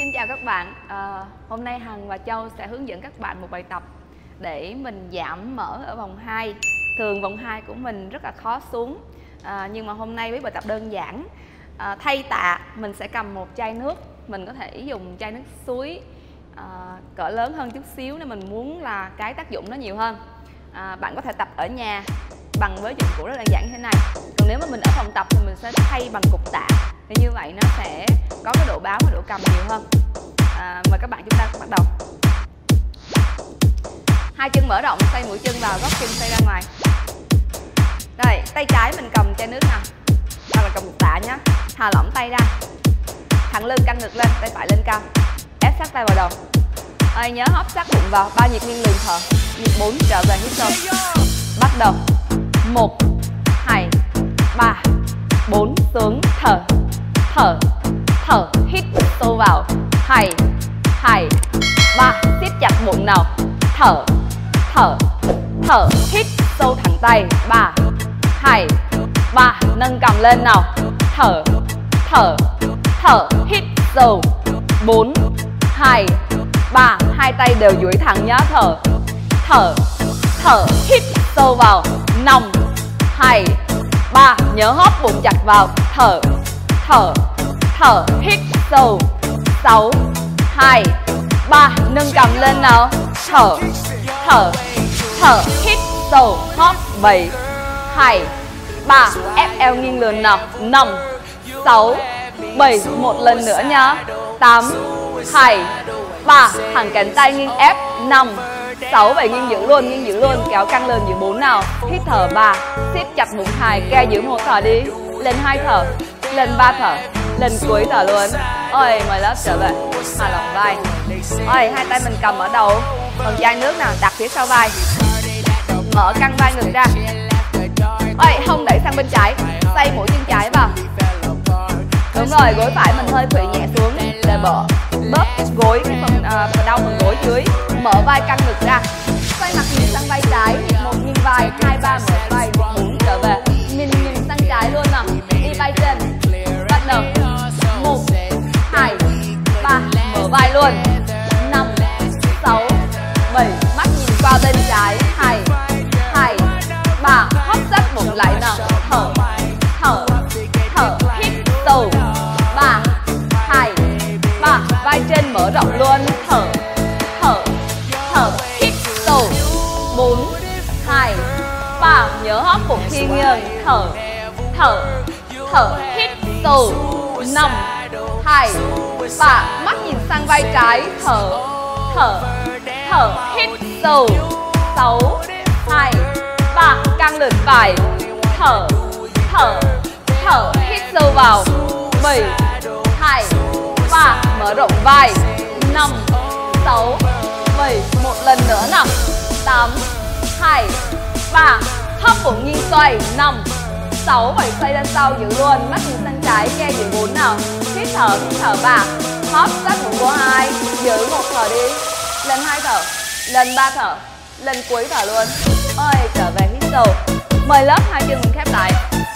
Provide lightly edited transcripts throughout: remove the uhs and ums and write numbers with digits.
Xin chào các bạn. Hôm nay Hằng và Châu sẽ hướng dẫn các bạn một bài tập để mình giảm mỡ ở vòng 2. Thường vòng 2 của mình rất là khó xuống, nhưng mà hôm nay với bài tập đơn giản, thay tạ mình sẽ cầm một chai nước. Mình có thể dùng chai nước suối cỡ lớn hơn chút xíu nếu mình muốn là cái tác dụng nó nhiều hơn. Bạn có thể tập ở nhà bằng với dụng cụ rất đơn giản như thế này. Còn nếu mà mình ở phòng tập thì mình sẽ thay bằng cục tạ, thì như vậy nó sẽ có cái độ bám và độ cầm nhiều hơn. Mời các bạn chúng ta bắt đầu. Hai chân mở rộng, xoay mũi chân vào, gót chân xoay ra ngoài. Rồi, tay trái mình cầm chai nước nè, hoặc là cầm cục tạ nhé. Thả lỏng tay ra, thẳng lưng căng ngực lên, tay phải lên cao, ép sát tay vào đầu. Rồi, nhớ hóp sát bụng vào, 3 nhịp nghiêng lườn thở, nhịp 4 trở về hít sâu. Bắt đầu. 1, 2, 3, 4, xuống, thở, thở, thở, hít sâu vào. 2, 2, 3, siết chặt bụng nào. Thở, thở, thở, hít sâu thẳng tay. 3, 2, 3, nâng cằm lên nào. Thở, thở, thở, hít sâu. 4, 2, 3, hai tay đều duỗi thẳng nhá. Thở, thở, thở, hít sâu vào. 5, 2, 3, nhớ hóp bụng chặt vào. Thở, thở, thở, hít sâu. 6, 2, 3, nâng cằm lên nào. Thở, thở, thở, hít sâu, hóp. 7, 2, 3, ép eo nghiêng lườn nào. 5, 6, 7, một lần nữa nhá. 8, 2, 3, thẳng cánh tay nghiêng ép. 5, 6, 7, nghiêng giữ luôn, kéo căng lườn giữ 4 nào. Hít thở 3, siết chặt bụng 2, ke giữ 1 thở đi. Lên 2 thở, lên 3 thở, lần cuối thở luôn. Ôi, mời lớp trở về. Thả lỏng vai. Ôi, hai tay mình cầm ở đầu, còn chai nước nào đặt phía sau vai. Mở căng vai ngực ra. Ôi, hông đẩy sang bên trái, xoay mũi chân trái vào. Đúng rồi, gối phải mình hơi khuỵu nhẹ xuống để bớt gối, cái phần đau phần gối dưới. Mở vai căng ngực ra, xoay mặt nhìn sang vai trái. 1 nghiêng vai, 2, 3 mở vai, 4 trở về. Nhìn sang trái luôn nào. Đi vai trên. Bắt đầu. 1, 2, 3, mở vai luôn. 5, 6, 7, mắt nhìn qua bên trái. 2, 2, 3, hóp sát bụng lại nào. Thở, thở, thở, hít sâu. 3, 2, 3, vai trên mở rộng luôn. Thở, thở, thở, hít sâu. 4, 2, 3, nhớ hóp bụng khi nghiêng. Thở, thở, thở, hít sâu. 5, 2, 3, mắt nhìn sang vai trái. Thở, thở, thở, hít sâu. 6, 2, 3, căng lườn phải. Thở, thở, thở, hít sâu vào. 7, 2, 3, mở rộng vai. 5, 6, 7, một lần nữa nào. 8, 2, 3, hóp bụng nghiêng xoay. 5, 6, 7, xoay lên sau giữ luôn, mắt nhìn sang trái, ke giữ 4 nào. Hít thở 3, hóp sát bụng của 2, giữ 1 thở đi. Lần 2 thở, lần 3 thở, lần cuối thở luôn. Ôi, trở về hít sâu. Mời lớp, hai chân mình khép lại.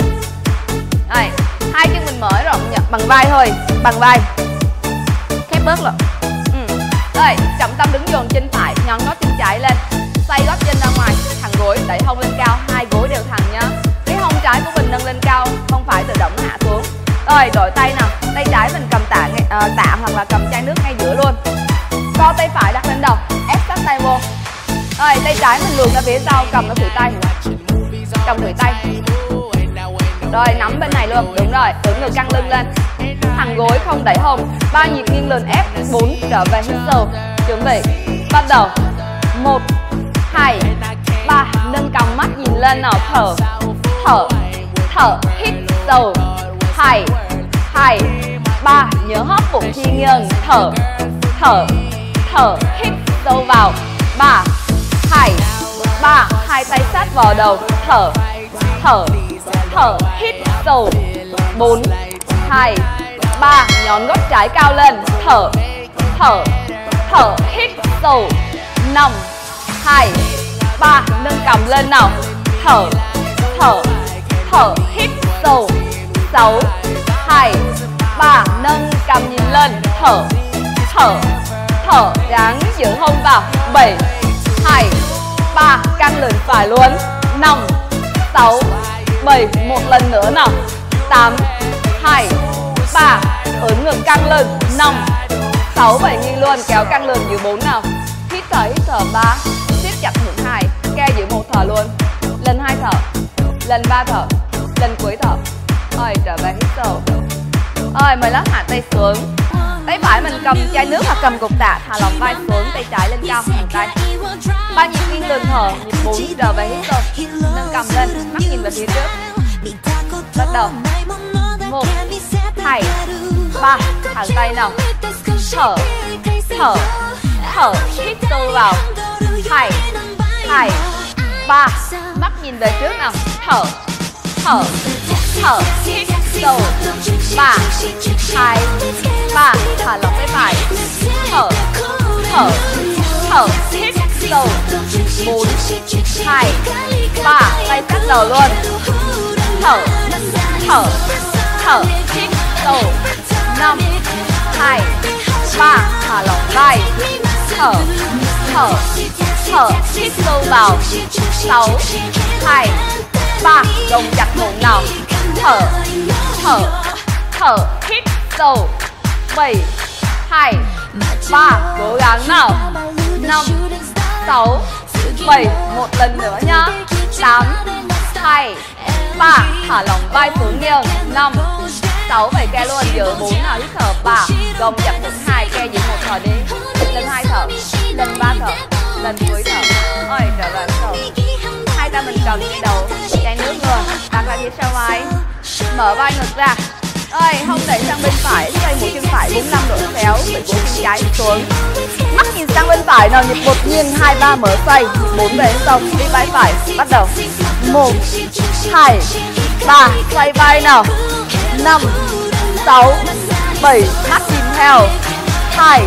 Đây, hai chân mình mở rộng nhập bằng vai thôi, bằng vai. Khép bớt rồi. Rồi, trọng tâm đứng dồn chân phải, nhón gót chân trái lên, xoay gót chân ra ngoài, thẳng gối, đẩy hông lên cao, hai gối đều thẳng nhá. Cái hông trái của mình nâng lên cao, không phải tự động hạ xuống. Rồi, đổi tay nào, tay trái mình cầm tạ hoặc là cầm chai nước ngay giữa luôn. Co tay phải đặt lên đầu, ép sát tay vô. Rồi, tay trái mình luồn ra phía sau, cầm nó khuỷu tay, cầm khuỷu tay. Rồi, nắm bên này luôn, đúng rồi, ưỡn ngực căng lưng lên, thẳng gối không đẩy hông. 3 nhịp nghiêng lườn ép. 4, trở về hít sâu. Chuẩn bị, bắt đầu. 1, 2, 3, nâng cằm mắt nhìn lên nào. Thở, thở, thở, hít sâu. 2, 2, 3, nhớ hóp bụng khi nghiêng. Thở, thở, thở, hít sâu vào. 3, 2, 3, hai tay sát vào đầu. Thở, thở, thở, hít sâu. 4, 2, 3, nhón gót trái cao lên. Thở, thở, thở, hít sâu. 5, 2, 3, nâng cằm lên nào. Thở, thở, thở, hít sâu. 6, 2, 3, nâng cằm nhìn lên. Thở, thở, gắng giữ hông vào. 7, 2, 3, căng lưng phải luôn. 5, 6, 7, một lần nữa nào. 8, 2, 3, ấn ngực căng lưng. 5, 6, 7 nghiêng luôn, kéo căng lưng giữ 4 nào. Hít thở 3, siết chặt ngực 2, ke giữ 1 thở luôn. Lần 2 thở, lần 3 thở, lần cuối thở. Rồi trở về hít sâu. Rồi mời lớp hạ tay xuống. Tay phải mình cầm chai nước hoặc cầm cục tạ, thả lỏng vai xuống, tay trái lên cao, bàn tay. 3 nhịp nghiêng lưng thở, nhịp 4 trở về hít sâu. Nâng cầm lên, mắt nhìn về phía trước. Bắt đầu. 1, 2, 3, thẳng tay nào. Thở, hít sâu vào. 2, 3, mắt nhìn về trước nào. Thở, hít sâu. 3, 2, 3, thả lỏng tay phải. Thở, hít sâu. 4, 2, 3, tay sát đầu luôn. Thở, hít sâu. 5, 2, 3, thả lỏng vai. Thở, hít sâu vào. 6, 2, 3, gồng chặt bụng nào. Thở, hít sâu. 7, 2, 3, cố gắng nào. 5, 6, 7, một lần nữa nhá. 8, 2, 3, thả lỏng vai xuống nghiêng. 5, 6, 7 ke luôn, giữ 4 nào, hít thở 3, gồng chặt bụng 2, ke giữ 1 thở đi. Lần 2 thở, lần 3 thở, lần cuối thở. Rồi trở về đầu. Hai tay mình cầm trên đầu chai nước luôn, đặt lại phía sau vai, mở vai ngực ra. Rồi hông đẩy sang bên phải, xoay mũi chân phải 45 độ xéo, đẩy mũi chân trái xuống. Mắt nhìn sang bên phải nào, nhịp 1 nghiêng, 2, 3 mở xoay, 4 về sau, đi vai phải, bắt đầu. 1, 2, 3, xoay vai nào. 5, 6, 7, mắt nhìn theo. 2,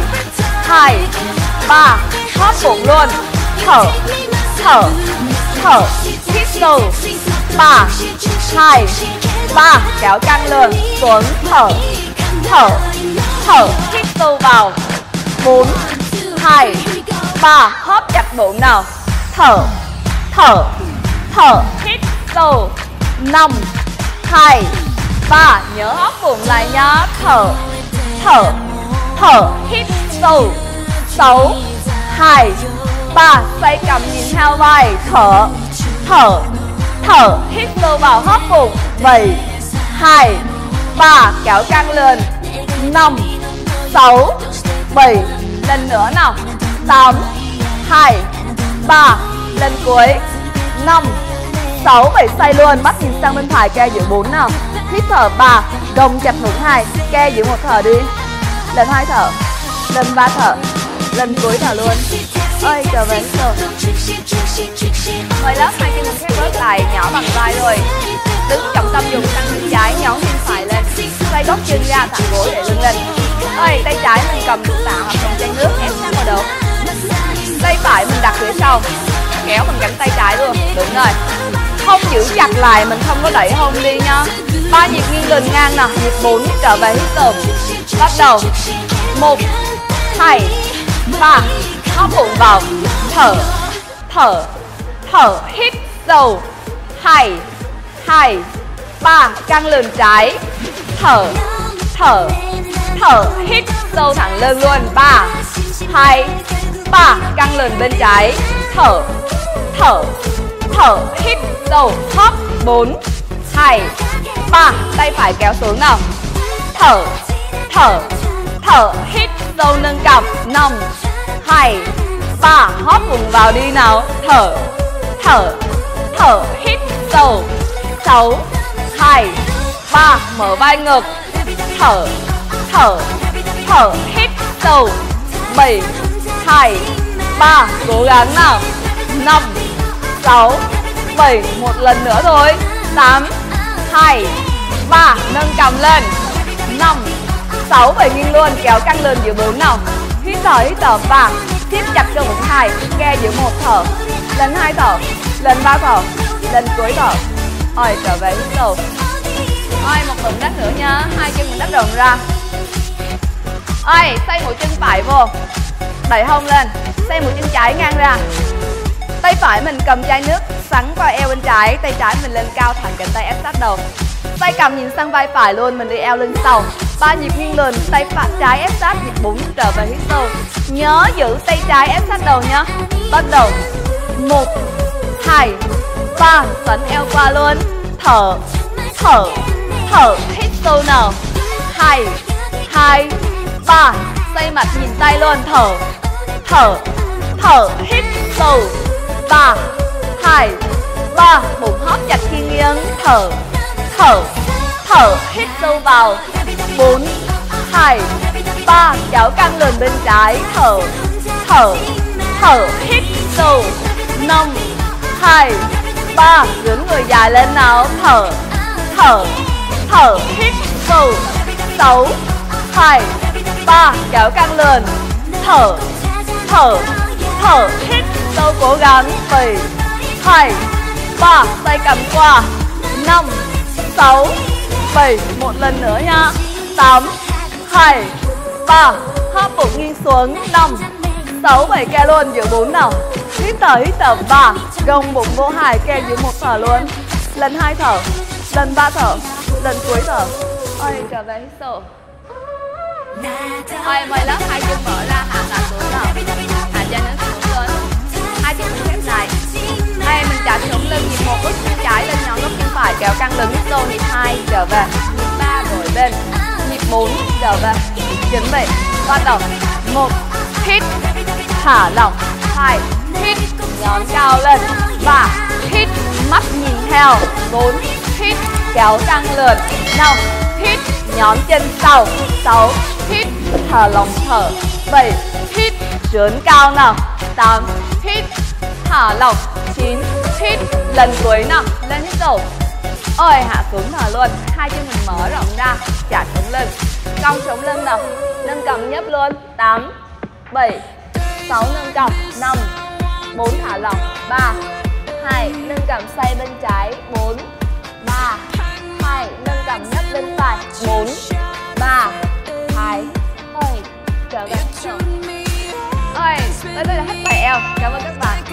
3, hóp bụng luôn. Thở, hít sâu. 3, 2, 3, kéo căng lưng xuống. Thở, hít sâu vào. 4, 2, 3, hóp chặt bụng nào. Thở, hít sâu. 5, 2, 3, nhớ hóp bụng lại nhá. Thở, hít sâu. 6, 2, 3, xoay cằm nhìn theo vai. Thở, hít sâu vào, hóp bụng. 7, 2, 3, kéo căng lưng. 5, 6, 7, lần nữa nào. 8, 2, 3, lần cuối. 5, 6, 7, xoay luôn, mắt nhìn sang bên phải, ke giữ 4 nào. Hít thở 3, gồng chặt ngực 2, ke giữ 1 thở đi. Lần 2 thở, lần 3 thở, lần cuối thở luôn. Ơi trở về rồi. Mời lớp hai chân mình khép bớt lại, nhỏ bằng vai rồi. Đứng trọng tâm dùng sang chân trái, nhón chân phải lên, xoay gót chân ra, thẳng gối để lưng lên. Ơi tay trái mình cầm tạ hoặc cầm chai nước ép sát vào đầu. Tay phải mình đặt phía sau, kéo bằng cánh tay trái luôn. Đúng rồi. Hông giữ chặt lại, mình không có đẩy hông đi nha. 3 nhịp nghiêng lưng ngang nào, nhịp 4 trở về hít sâu. Bắt đầu. 1, 2, 3, hóp bụng vào. Thở, hít sâu. 2, 3, căng lưng trái. Thở, hít sâu thẳng lưng luôn. 3, 2, 3, căng lưng bên trái. Thở, hít sâu, hóp. 4, 2, 3, tay phải kéo xuống nào. Thở, hít sâu nâng cằm. 5, 2, 3, hóp bụng vào đi nào. Thở, hít sâu. 6, 2, 3, mở vai ngực. Thở, hít sâu. 7, 2, 3, cố gắng nào. 5, 6, 7, một lần nữa thôi. 8, 2, 3, nâng cằm lên. 5, 6, 7 nghiêng luôn, kéo căng lưng giữ 4 nào. Hít thở 3, siết chặt cơ bụng 2, ke giữ 1 thở. Lần 2 thở, lần 3 thở, lần cuối thở. Rồi trở về hít sâu. Rồi một động tác nữa nha, hai chân mình đắp rộng ra. Ơi, xoay mũi chân phải vô, đẩy hông lên, xoay mũi chân trái ngang ra. Tay phải mình cầm chai nước sắn qua eo bên trái, tay trái mình lên cao thẳng cánh tay ép sát đầu. Tay cầm nhìn sang vai phải luôn, mình đi eo lưng sau. 3 nhịp nghiêng lườn, tay phải trái ép sát, nhịp 4 trở về hít sâu. Nhớ giữ tay trái ép sát đầu nhá. Bắt đầu. 1 2 3, xoắn eo qua luôn. Thở, thở, thở, hít sâu nào. 2 2 3, xoay mặt nhìn tay luôn. Thở, thở, thở, hít sâu. 3 2 3, bụng hóp chặt khi nghiêng. Thở, thở, thở, hít sâu vào. 4 2 3, kéo căng lườn bên trái. Thở, thở, thở, hít sâu. 5 2 3, ưỡn người dài lên nào. Thở, thở, thở, hít sâu. 6 2 3, kéo căng lườn. Thở, thở, thở, hít sâu, cố gắng. 7 2 3, tay cầm qua. 5 6 7, một lần nữa nha. 8 2 3, hóp bụng nghiêng xuống. 5 6 7, ke luôn, giữ 4 nào. Hít thở 3, gồng bụng vô 2, ke giữ 1 thở luôn. Lần 2 thở, lần 3 thở, lần cuối thở. Ôi, trở về hít sâu. Ôi, mời lớp hai chân mở ra, hạ cả xuống nào. Hạ chân nó xuống luôn. Hai chân mình khép lại. Đây, mình trả xuống lưng, nhịp 1 bước chân trái lên nhón gốc chân phải, kéo căng lưng hít sâu. Nhịp 2 trở về, nhịp 3 đổi bên, nhịp 4 trở về. Chuẩn bị, bắt đầu. 1 hít, thả lỏng. 2 hít, nhón cao lên. 3 hít, mắt nhìn theo. 4 hít, kéo căng lườn. 5 hít, nhón chân sau. 6 hít, thở lỏng thở. 7 hít, trớn cao nào. 8 hít, thả lỏng. 9 hít, lần cuối nào, lên hít sâu. Ôi, hạ xuống thở luôn. Hai chân mình mở rộng ra, trả sống lưng, cong sống lưng nào. Nâng cầm nhấp luôn. 8 7 6, nâng cầm. 5 4, thả lỏng. 3 2, nâng cầm xoay bên trái. 4 3 2, nâng cầm nhấp bên phải. 4 3 2 ôi, trở về. Ôi, tới đây là hết bài eo. Cảm ơn các bạn.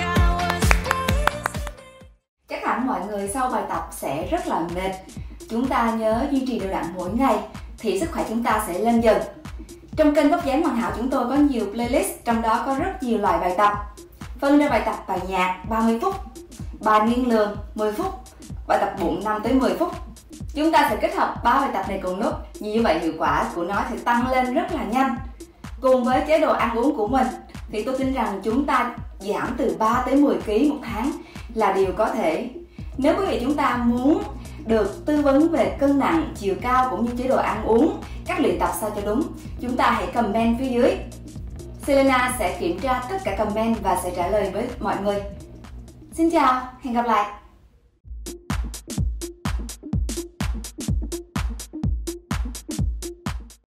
Chắc hẳn mọi người sau bài tập sẽ rất là mệt. Chúng ta nhớ duy trì đều đặn mỗi ngày thì sức khỏe chúng ta sẽ lên dần. Trong kênh Vóc dáng Hoàn Hảo chúng tôi có nhiều playlist, trong đó có rất nhiều loại bài tập. Phân ra bài tập bài nhạc 30 phút, bài nghiêng lườn 10 phút, bài tập bụng 5 tới 10 phút. Chúng ta sẽ kết hợp 3 bài tập này cùng lúc, như vậy hiệu quả của nó sẽ tăng lên rất là nhanh. Cùng với chế độ ăn uống của mình thì tôi tin rằng chúng ta giảm từ 3 tới 10 kg một tháng là điều có thể. Nếu quý vị chúng ta muốn được tư vấn về cân nặng, chiều cao cũng như chế độ ăn uống, các luyện tập sao cho đúng, chúng ta hãy comment phía dưới. Selena sẽ kiểm tra tất cả comment và sẽ trả lời với mọi người. Xin chào, hẹn gặp lại.